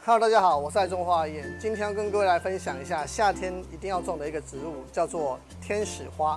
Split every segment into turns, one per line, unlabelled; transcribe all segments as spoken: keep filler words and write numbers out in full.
Hello， 大家好，我是爱种花燕，今天要跟各位来分享一下夏天一定要种的一个植物，叫做天使花。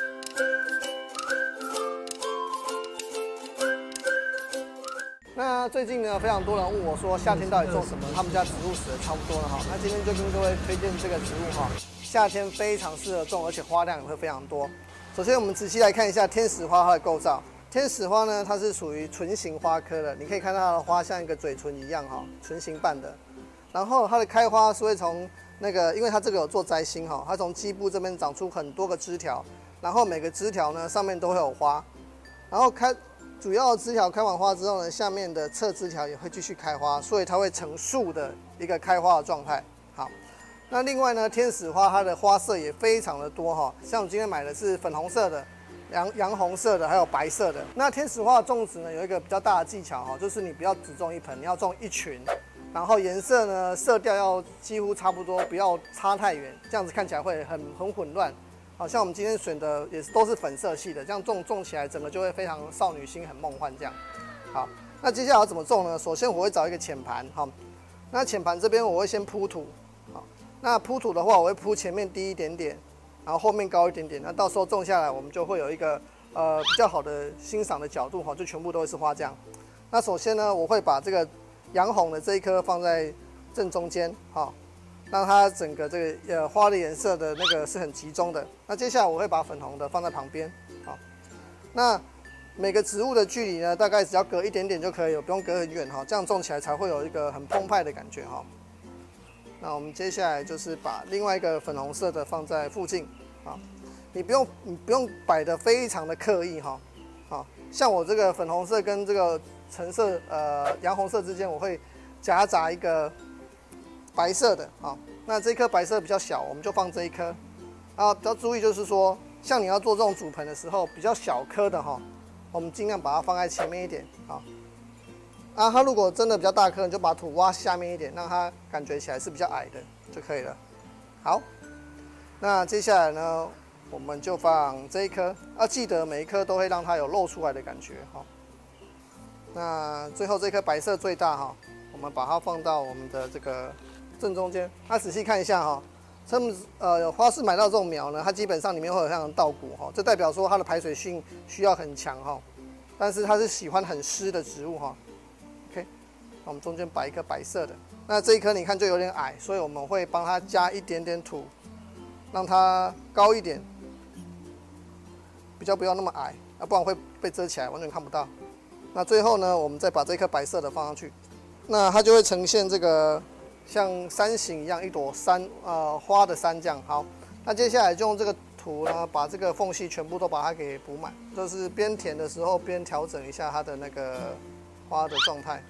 那最近呢，非常多人问我说，夏天到底种什么？他们家植物死的差不多了哈。那今天就跟各位推荐这个植物哈，夏天非常适合种，而且花量也会非常多。首先，我们仔细来看一下天使花它的构造。天使花呢，它是属于唇形花科的，你可以看到它的花像一个嘴唇一样哈，唇形瓣的。然后它的开花是会从那个，因为它这个有做摘心哈，它从基部这边长出很多个枝条，然后每个枝条呢上面都会有花，然后开主要的枝条开完花之后呢，下面的侧枝条也会继续开花，所以它会成树的一个开花的状态。好，那另外呢，天使花它的花色也非常的多哈，像我今天买的是粉红色的。洋洋红色的，还有白色的。那天使花的种植呢，有一个比较大的技巧哈，就是你不要只种一盆，你要种一群，然后颜色呢，色调要几乎差不多，不要差太远，这样子看起来会很很混乱。好像我们今天选的也是都是粉色系的，这样种种起来整个就会非常少女心，很梦幻这样。好，那接下来要怎么种呢？首先我会找一个浅盘，好，那浅盘这边我会先铺土，好，那铺土的话，我会铺前面低一点点。然后后面高一点点，那到时候种下来，我们就会有一个呃比较好的欣赏的角度哈，就全部都会是花这样。那首先呢，我会把这个洋红的这一颗放在正中间，哈，让它整个这个呃花的颜色的那个是很集中的。那接下来我会把粉红的放在旁边，好。那每个植物的距离呢，大概只要隔一点点就可以了，不用隔很远哈，这样种起来才会有一个很澎湃的感觉哈。那我们接下来就是把另外一个粉红色的放在附近，啊，你不用你不用摆得非常的刻意哈，啊，像我这个粉红色跟这个橙色呃洋红色之间，我会夹杂一个白色的啊，那这颗白色比较小，我们就放这一颗，啊，比较注意就是说，像你要做这种主盆的时候，比较小颗的哈，我们尽量把它放在前面一点啊。啊，它如果真的比较大颗，你就把土挖下面一点，让它感觉起来是比较矮的就可以了。好，那接下来呢，我们就放这一颗，要记得每一颗都会让它有露出来的感觉哈。那最后这颗白色最大哈，我们把它放到我们的这个正中间。那仔细看一下哈，他们呃花市买到这种苗呢，它基本上里面会有像稻谷哈，这代表说它的排水性需要很强哈，但是它是喜欢很湿的植物哈。OK， 那我们中间摆一颗白色的，那这一颗你看就有点矮，所以我们会帮它加一点点土，让它高一点，比较不要那么矮，啊，不然会被遮起来，完全看不到。那最后呢，我们再把这颗白色的放上去，那它就会呈现这个像山形一样一朵山呃花的山这样。好，那接下来就用这个土呢，把这个缝隙全部都把它给补满，就是边填的时候边调整一下它的那个花的状态。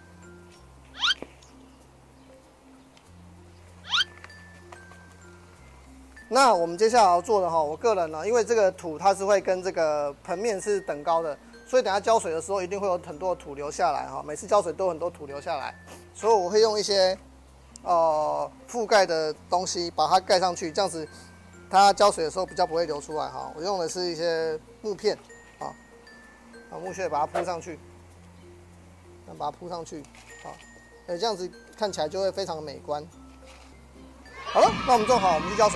那我们接下来要做的哈，我个人呢，因为这个土它是会跟这个盆面是等高的，所以等下浇水的时候一定会有很多的土流下来哈。每次浇水都有很多土流下来，所以我会用一些呃覆盖的东西把它盖上去，这样子它浇水的时候比较不会流出来哈。我用的是一些木片啊，把木屑把它铺上去。把它铺上去，好，呃，这样子看起来就会非常美观。好了，那我们种好，我们去浇水。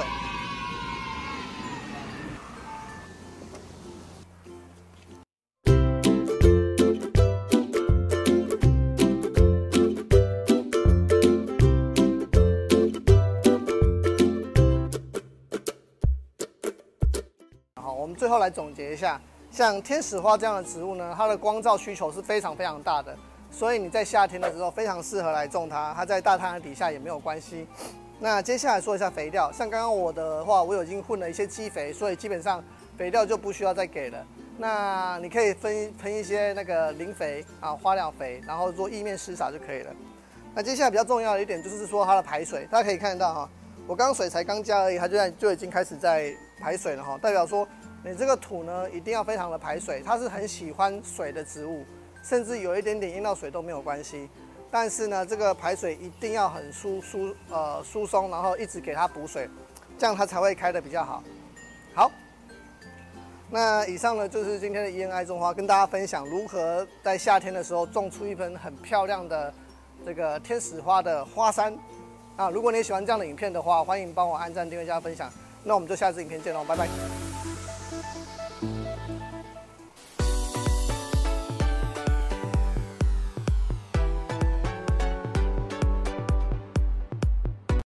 好，我们最后来总结一下，像天使花这样的植物呢，它的光照需求是非常非常大的。所以你在夏天的时候非常适合来种它，它在大太阳底下也没有关系。那接下来说一下肥料，像刚刚我的话，我已经混了一些基肥，所以基本上肥料就不需要再给了。那你可以分喷一些那个磷肥啊、花料肥，然后做意面施洒就可以了。那接下来比较重要的一点就是说它的排水，大家可以看得到哈，我刚刚水才刚加而已，它就在就已经开始在排水了哈，代表说你这个土呢一定要非常的排水，它是很喜欢水的植物。甚至有一点点淹到水都没有关系，但是呢，这个排水一定要很疏疏呃疏松，然后一直给它补水，这样它才会开得比较好。好，那以上呢就是今天的 E N I 种花，跟大家分享如何在夏天的时候种出一盆很漂亮的这个天使花的花山啊。如果你喜欢这样的影片的话，欢迎帮我按赞、订阅、加分享。那我们就下次影片见喽，拜拜。